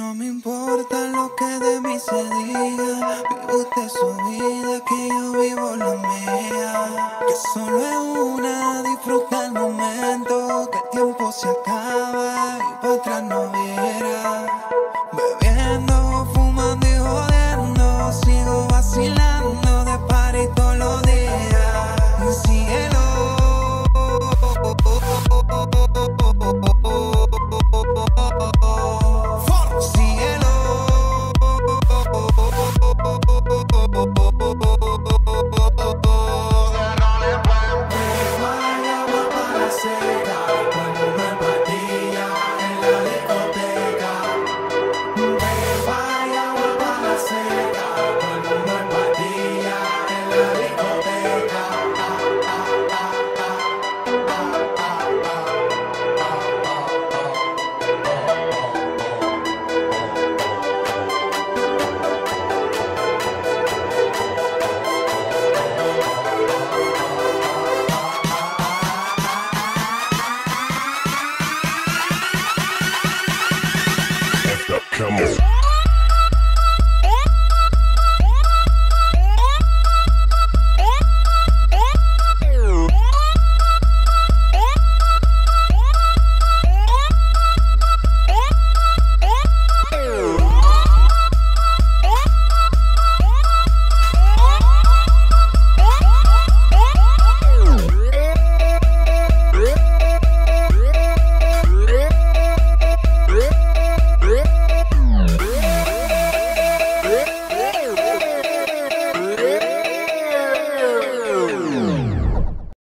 No me importa lo que de mí se diga, vive usted su vida, que yo vivo la mía. Que solo es una, disfruta el momento, que el tiempo se acaba y para atrás no viene.